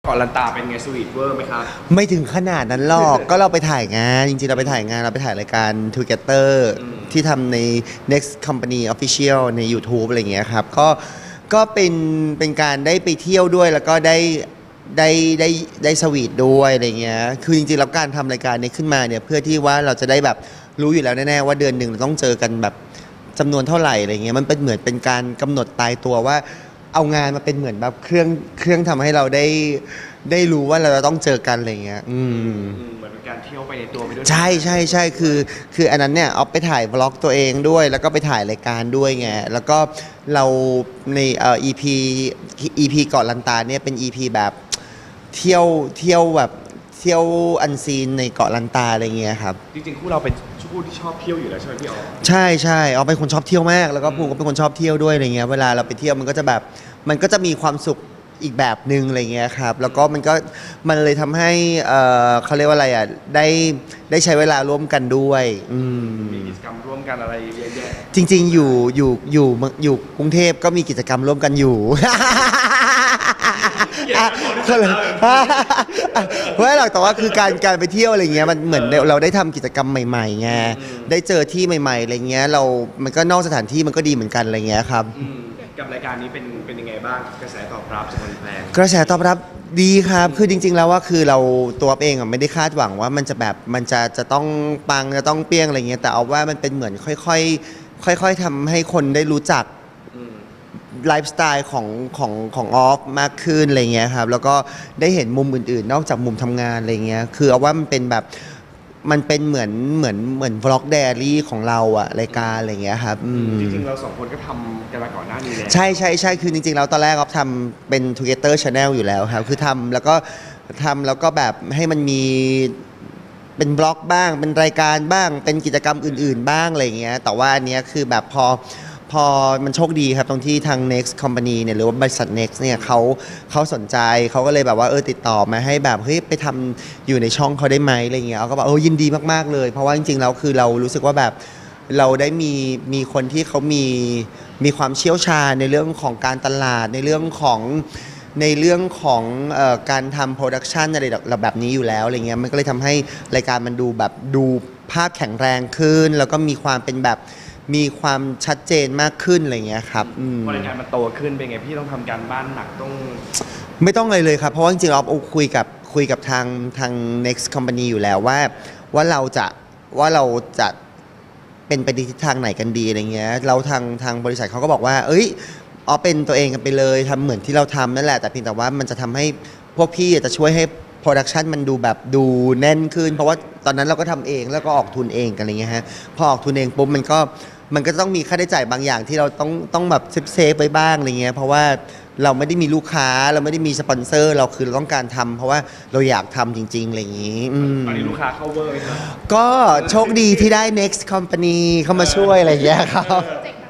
เกาะลันตาเป็นไงสวีทเวอร์ไหมครับไม่ถึงขนาดนั้นหรอก ก็เราไปถ่ายงานจริงๆเราไปถ่ายงานเราไปถ่ายรายการ Together ที่ทำใน Next Company Official ใน YouTube อะไรเงี้ยครับก็เป็นการได้ไปเที่ยวด้วยแล้วก็ได้สวีทด้วยอะไรเงี้ยคือจริงๆแล้วการทำรายการนี้ขึ้นมาเนี่ยเพื่อที่ว่าเราจะได้แบบรู้อยู่แล้วแน่ๆว่าเดือนหนึ่งเราต้องเจอกันแบบจำนวนเท่าไหร่อะไรเงี้ยมันเป็นเหมือนเป็นการกำหนดตายตัวว่าเอางานมาเป็นเหมือนแบบเครื่องทำให้เราได้รู้ว่าเราจะต้องเจอกันอะไรเงี้ยเหมือนเป็นการเที่ยวไปในตัวไปด้วยใช่คืออันนั้นเนี่ยเอาไปถ่ายวล็อกตัวเองด้วยแล้วก็ไปถ่ายรายการด้วยไงแล้วก็เราในEP เกาะลันตาเนี่ยเป็น EP แบบเที่ยวแบบเที่ยวอันซีนในเกาะลันตาอะไรเงี้ยครับจริงๆคู่เราเป็นคู่ที่ชอบเที่ยวอยู่แล้วใช่ไหมพี่อ๋อใช่เอาเป็นคนชอบเที่ยวมากแล้วก็ภูมิก็เป็นคนชอบเที่ยวด้วยอะไรเงี้ยเวลาเราไปเที่ยวมันก็จะแบบมันก็จะมีความสุขอีกแบบหนึ่งอะไรเงี้ยครับแล้วก็มันเลยทำให้เขาเรียกว่าอะไรอ่ะได้ใช้เวลาร่วมกันด้วยมีกิจกรรมร่วมกันอะไรเยอะแยะจริงๆอยู่กรุงเทพก็มีกิจกรรมร่วมกันอยู่ก็เลยไม่หรอกแต่ว่าคือการไปเที่ยวอะไรเงี้ยมันเหมือนเราได้ทำกิจกรรมใหม่ๆไงได้เจอที่ใหม่ๆอะไรเงี้ยมันก็นอกสถานที่มันก็ดีเหมือนกันอะไรเงี้ยครับกับรายการนี้เป็นยังไงบ้างกระแสตอบรับจากแฟนกระแสตอบรับดีครับคือจริงๆแล้วว่าคือเราตัวเองอ่ะไม่ได้คาดหวังว่ามันจะแบบมันจะต้องปังจะต้องเปี้ยงอะไรเงี้ยแต่เอาว่ามันเป็นเหมือนค่อยๆทำให้คนได้รู้จักไลฟ์สไตล์ของออฟมากขึ้นอะไรเงี้ยครับแล้วก็ได้เห็นมุมอื่นๆนอกจากมุมทำงานอะไรเงี้ยคือเอาว่ามันเป็นแบบมันเป็นเหมือนวล็อกไดอารี่ของเราอะรายการอะไรเงี้ยครับจริงๆเราสองคนก็ทำกันมาก่อนหน้านี้แล้วใช่คือจริงๆเราตอนแรกออฟทำเป็น Together Channel อยู่แล้วครับคือทำแล้วก็แบบให้มันมีเป็นบล็อกบ้างเป็นรายการบ้างเป็นกิจกรรมอื่นๆบ้างอะไรเงี้ยแต่ว่าอันเนี้ยคือแบบพอมันโชคดีครับตรงที่ทาง Next Company เนี่ยหรือว่าบริษัท Next เนี่ยเขาสนใจเขาก็เลยแบบว่าติดต่อมาให้แบบเฮ้ยไปทำอยู่ในช่องเขาได้ไหมอะไรเงี้ยเขาก็บอกยินดีมากๆเลยเพราะว่าจริงๆแล้วคือเรารู้สึกว่าแบบเราได้มีคนที่เขามีความเชี่ยวชาญในเรื่องของการตลาดในเรื่องของการทำโปรดักชันอะไรแบบนี้อยู่แล้วอะไรเงี้ยมันก็เลยทำให้รายการมันดูภาพแข็งแรงขึ้นแล้วก็มีความเป็นแบบมีความชัดเจนมากขึ้นอะไรเงี้ยครับพอรายการมันโตขึ้นเป็นไงพี่ต้องทำการบ้านหนักไม่ต้องเลยครับเพราะว่าจริงๆเราคุยกับทาง next company อยู่แล้วว่าเราจะเป็นไปในทิศทางไหนกันดีอะไรเงี้ยเราทางบริษัทเขาก็บอกว่าเป็นตัวเองกันไปเลยทำเหมือนที่เราทำนั่นแหละแต่เพียงแต่ว่ามันจะทำให้พวกพี่จะช่วยให้โปรดักชันมันดูแน่นขึ้นเพราะว่าตอนนั้นเราก็ทำเองแล้วก็ออกทุนเองกันอะไรเงี้ยฮะพอออกทุนเองปุ๊บมันก็ต้องมีค่าใช้จ่ายบางอย่างที่เราต้องแบบเซฟไว้บ้างอะไรเงี้ยเพราะว่าเราไม่ได้มีลูกค้าเราไม่ได้มีสปอนเซอร์เราคือเราต้องการทำเพราะว่าเราอยากทำจริงๆอะไรอย่างนี้ตอนนี้ลูกค้าเข้าเวอร์ไหมครับก็โชคดีที่ได้ Next Company เข้ามาช่วยอะไรอย่างเงี้ยครับ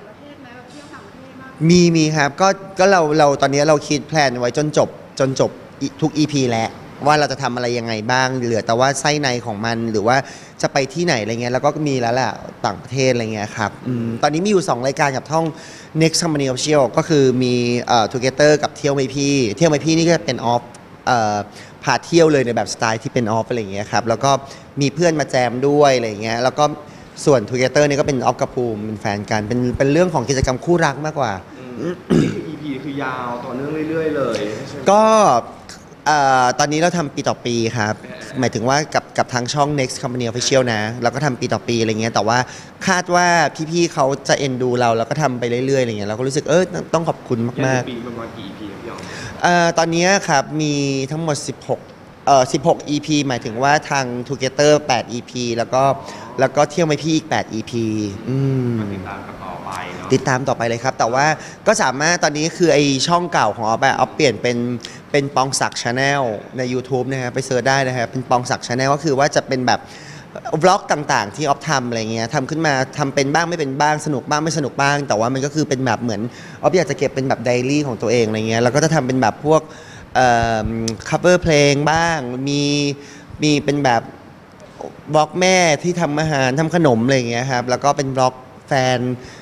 มีครับก็เราตอนนี้เราคิดแพลนไว้จนจบทุก EP แล้วว่าเราจะทำอะไรยังไงบ้างเหลือแต่ว่าไส้ในของมันหรือว่าจะไปที่ไหนอะไรเงี้ยแล้วก็มีแล้วแหละต่างประเทศอะไรเงี้ยครับตอนนี้มีอยู่2รายการกับท่อง Next Company Official ก็คือมีTogether กับเที่ยวไม่พี่นี่ก็เป็นออฟพาเที่ยวเลยในแบบสไตล์ที่เป็นออฟอะไรเงี้ยครับแล้วก็มีเพื่อนมาแจมด้วยอะไรเงี้ยแล้วก็ส่วน Together นี่ก็เป็นออฟกับภูมิเป็นแฟนกันเป็นเรื่องของกิจกรรมคู่รักมากกว่า EP คือยาวต่อเนื่องเรื่อยๆเลยก็ตอนนี้เราทำปีต่อปีครับหมายถึงว่ากับทางช่อง Next Company Official นะเราก็ทำปีต่อปีอะไรเงี้ยแต่ว่าคาดว่าพี่ๆเขาจะเอ็นดูเราแล้วก็ทำไปเรื่อยๆอะไรเงี้ยเราก็รู้สึกต้องขอบคุณมากๆปีประมาณกี่ EP พี่อ๋อตอนนี้ครับมีทั้งหมด16 EP หมายถึงว่าทาง Together 8 EP แล้วก็เที่ยวไม่พี่อีก8 EP ติดตามต่อไปเนาะติดตามต่อไปเลยครับแต่ว่าก็สามารถตอนนี้คือไอช่องเก่าของออฟเปลี่ยนเป็นปองศักดิ์ Channel ใน YouTube นะครับไปเสิร์ชได้นะครับเป็นปองศักดิ์ Channel ก็คือว่าจะเป็นแบบบล็อกต่างๆที่ออฟทำอะไรเงี้ยทำขึ้นมาทำเป็นบ้างไม่เป็นบ้างสนุกบ้างไม่สนุกบ้างแต่ว่ามันก็คือเป็นแบบเหมือนออฟอยากจะเก็บเป็นแบบไดอารี่ของตัวเองอะไรเงี้ยแล้วก็จะทำเป็นแบบพวกcover เพลงบ้างมีเป็นแบบบล็อกแม่ที่ทำอาหารทำขนมอะไรเงี้ยครับแล้วก็เป็นบล็อกแฟน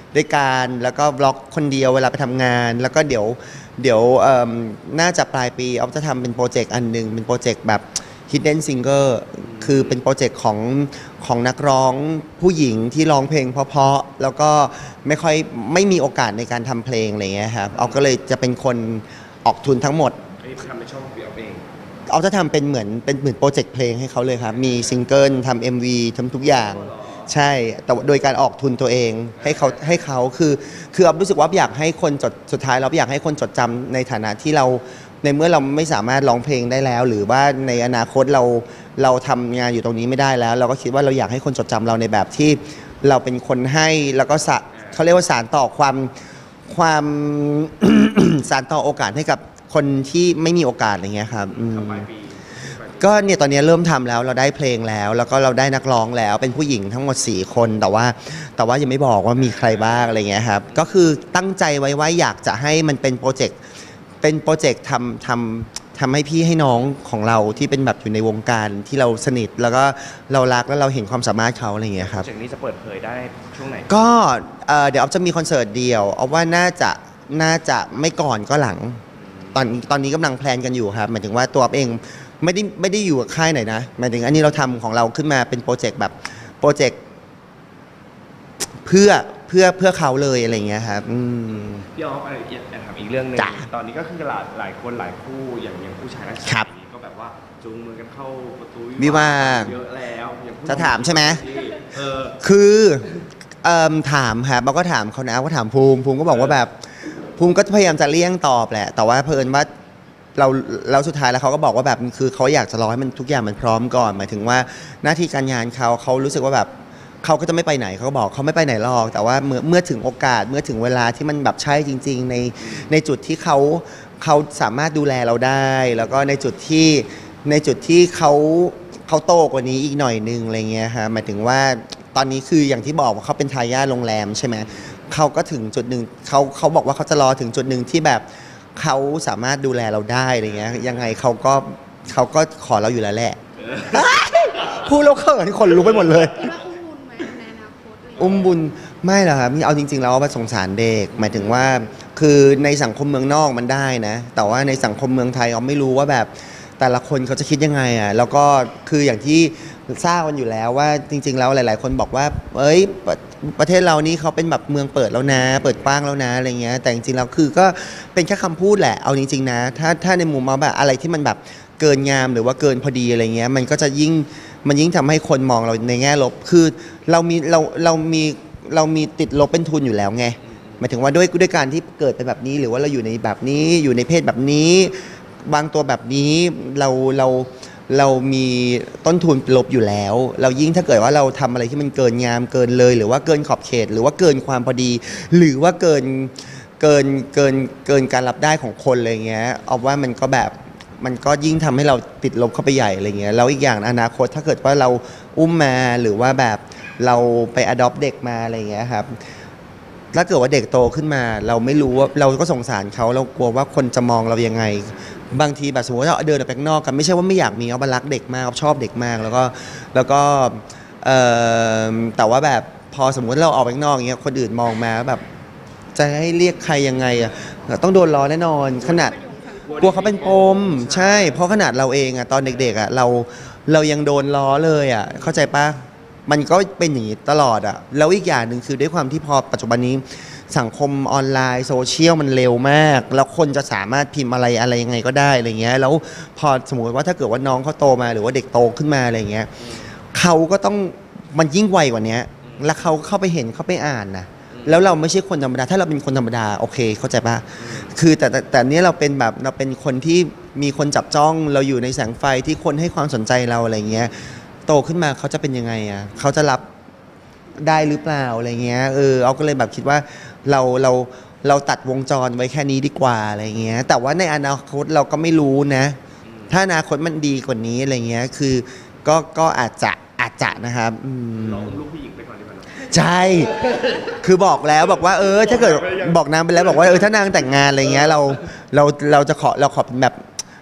ด้วยกันแล้วก็บล็อกคนเดียวเวลาไปทำงาน แล้วก็เดี๋ยวน่าจะปลายปีออฟจะทำเป็นโปรเจกต์อันหนึ่งเป็นโปรเจกต์แบบ Hidden Singer คือเป็นโปรเจกต์ของนักร้องผู้หญิงที่ร้องเพลงเพราะๆแล้วก็ไม่มีโอกาสในการทำเพลงอะไรเงี้ยครับออฟก็เลยจะเป็นคนออกทุนทั้งหมดอันนี้ทำในช่องของพี่ออฟเองเอาจะทำเป็นเหมือนโปรเจกต์เพลงให้เขาเลยครับ มีซิงเกิลทำ MV ทำทุกอย่าง ใช่ แต่โดยการออกทุนตัวเองให้เขาคือเอารู้สึกว่าอยากให้คนสุดท้ายเราอยากให้คนจดจำในฐานะที่เราในเมื่อเราไม่สามารถร้องเพลงได้แล้ว หรือว่าในอนาคตเราทำงานอยู่ตรงนี้ไม่ได้แล้ว เราก็คิดว่าเราอยากให้คนจดจำเราในแบบที่เราเป็นคนให้แล้วก็เขาเรียกว่าสานต่อความ สานต่อโอกาสให้กับคนที่ไม่มีโอกาสอะไรเงี้ยครับก็เนี่ยตอนนี้เริ่มทำแล้วเราได้เพลงแล้วก็เราได้นักร้องแล้วเป็นผู้หญิงทั้งหมด4คนแต่ว่ายังไม่บอกว่ามีใครบ้างอะไรเงี้ยครับก็คือตั้งใจไว้ว่าอยากจะให้มันเป็นโปรเจกต์ทำให้พี่ให้น้องของเราที่เป็นแบบอยู่ในวงการที่เราสนิทแล้วก็เรารักแล้วเราเห็นความสามารถเขาอะไรเงี้ยครับจากนี้จะเปิดเผยได้ช่วงไหนก็เดี๋ยวออฟจะมีคอนเสิร์ตเดียวเอาว่าน่าจะไม่ก่อนก็หลังตอนนี้กำลังแพลนกันอยู่ครับหมายถึงว่าตัวเองไม่ได้อยู่กับค่ายไหนนะหมายถึงอันนี้เราทำของเราขึ้นมาเป็นโปรเจกต์แบบโปรเจกต์เพื่อเขาเลยอะไรเงี้ยครับพี่ออฟอยากถามอีกเรื่องนึงตอนนี้ก็คือหลายคนหลายคู่อย่างผู้ชายและชายก็แบบว่าจูงมือกันเข้าประตูวิวาห์เยอะแล้วจะถามใช่ไหมคือถามครับเราก็ถามเขานะก็ถามภูมิก็บอกว่าแบบภูมิก็พยายามจะเลี่ยงตอบแหละแต่ว่าเพิ่นว่าเราสุดท้ายแล้วเขาก็บอกว่าแบบคือเขาอยากจะรอให้มันทุกอย่างมันพร้อมก่อนหมายถึงว่าหน้าที่การงานเขารู้สึกว่าแบบเขาก็จะไม่ไปไหนเขาก็บอกเขาไม่ไปไหนหรอกแต่ว่าเมื่อถึงโอกาสเมื่อถึงเวลาที่มันแบบใช่จริงๆในจุดที่เขาสามารถดูแลเราได้แล้วก็ในจุดที่เขาโตกว่านี้อีกหน่อยนึงอะไรเงี้ยฮะหมายถึงว่าตอนนี้คืออย่างที่บอกว่าเขาเป็นทายาทโรงแรมใช่ไหมเขาก็ถึงจุดหนึ่งเขาบอกว่าเขาจะรอถึงจุดหนึ่งที่แบบเขาสามารถดูแลเราได้อะไรเงี้ยยังไงเขาก็ขอเราอยู่แล้วแหละพูดแล้วเขินคนรู้ไปหมดเลยอุ้มบุญไม่หรอกครับเอาจริงๆแล้วว่าสงสารเด็กหมายถึงว่าคือในสังคมเมืองนอกมันได้นะแต่ว่าในสังคมเมืองไทยเราไม่รู้ว่าแบบแต่ละคนเขาจะคิดยังไงอ่ะแล้วก็คืออย่างที่ทราบกันอยู่แล้วว่าจริงๆแล้วหลายๆคนบอกว่าประเทศเรานี่เขาเป็นแบบเมืองเปิดแล้วนะเปิดกว้างแล้วนะอะไรเงี้ยแต่จริงๆแล้วคือก็เป็นแค่คำพูดแหละเอาจริงๆนะถ้าในมุมมองแบบอะไรที่มันแบบเกินงามหรือว่าเกินพอดีอะไรเงี้ยมันก็จะยิ่งทำให้คนมองเราในแง่ลบคือเรามีติดลบเป็นทุนอยู่แล้วไงหมายถึงว่าด้วยการที่เกิดเป็นแบบนี้หรือว่าเราอยู่ในแบบนี้อยู่ในเพศแบบนี้บางตัวแบบนี้เรามีต้นทุนลบอยู่แล้วเรายิ่งถ้าเกิดว่าเราทำอะไรที่มันเกินงามเกินเลยหรือว่าเกินขอบเขตหรือว่าเกินความพอดีหรือว่าเกินการรับได้ของคนอะไรเงี้ยเอาว่ามันก็แบบมันก็ยิ่งทำให้เราติดลบเข้าไปใหญ่อะไรเงี้ยแล้วอีกอย่างอนาคตถ้าเกิดว่าเราอุ้มมาหรือว่าแบบเราไป adopt เด็กมาอะไรเงี้ยครับถ้าเกิดว่าเด็กโตขึ้นมาเราไม่รู้ว่าเราก็สงสารเขาเรากลัวว่าคนจะมองเรายังไงบางทีแบบสมมติว่าเราเดินออกไปข้างนอกกันไม่ใช่ว่าไม่อยากมีเอารักเด็กมากชอบเด็กมากแล้วก็แต่ว่าแบบพอสมมติเราออกไปข้างนอกอย่างเงี้ยคนอื่นมองมาแบบจะให้เรียกใครยังไงอ่ะต้องโดนล้อแน่นอนขนาดกลัวเขาเป็นปมใช่เพราะขนาดเราเองอ่ะตอนเด็กๆอ่ะเรายังโดนล้อเลยอ่ะเข้าใจปะมันก็เป็นอย่างนี้ตลอดอ่ะแล้วอีกอย่างหนึ่งคือด้วยความที่พอปัจจุบันนี้สังคมออนไลน์โซเชียลมันเร็วมากแล้วคนจะสามารถพิมพ์อะไรยังไงก็ได้อะไรเงี้ยแล้วพอสมมติว่าถ้าเกิดว่าน้องเขาโตมาหรือว่าเด็กโตขึ้นมาอะไรเงี้ยเขาก็ต้องมันยิ่งไวกว่านี้แล้วเขาเข้าไปเห็นเขาไปอ่านนะแล้วเราไม่ใช่คนธรรมดาถ้าเราเป็นคนธรรมดาโอเคเข้าใจปะคือแต่เนี้ยเราเป็นคนที่มีคนจับจ้องเราอยู่ในแสงไฟที่คนให้ความสนใจเราอะไรเงี้ยโตขึ้นมาเขาจะเป็นยังไงอ่ะเขาจะรับได้หรือเปล่าอะไรเงี้ยเอาก็เลยแบบคิดว่าเราตัดวงจรไว้แค่นี้ดีกว่าอะไรเงี้ยแต่ว่าในอนาคตเราก็ไม่รู้นะถ้าอนาคตมันดีกว่านี้อะไรเงี้ยคือก็อาจจะนะครับลองลูกผู้หญิงไปก่อนดีกว่าใช่คือบอกแล้วบอกว่าถ้าเกิดบอกนางไปแล้วบอกว่าถ้านางแต่งงานอะไรเงี้ยเราขอเป็นแบบ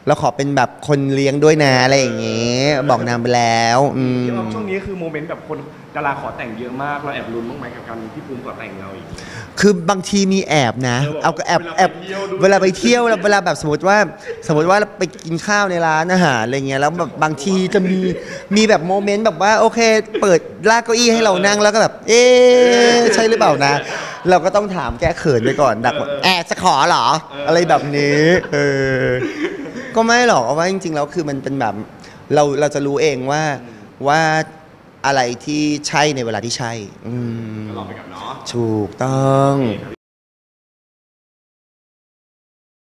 เราขอเป็นแบบคนเลี้ยงด้วยนะอะไรอย่างเงี้ยบอกนางไปแล้วพี่ออฟช่วงนี้คือโมเมนต์แบบคนดาราขอแต่งเยอะมากเราแอบลุ้นบ้างไหมกับการที่ภูมิขอแต่งเราอีกคือบางทีมีแอบนะเอาก็แอบเวลาไปเที่ยวเวลาแบบสมมติว่าไปกินข้าวในร้านอาหารอะไรเงี้ยแล้วแบบบางทีจะมีแบบโมเมนต์แบบว่าโอเคเปิดลากเก้าอี้ให้เรานั่งแล้วก็แบบใช่หรือเปล่านะเราก็ต้องถามแก้เขินไปก่อนดักว่าจะขอเหรออะไรแบบนี้ก็ไม่หรอกเอาว่าจริงๆแล้วคือมันเป็นแบบเราจะรู้เองว่าอะไรที่ใช่ในเวลาที่ใช่ก็ลองไปกับเนาะถูกต้อง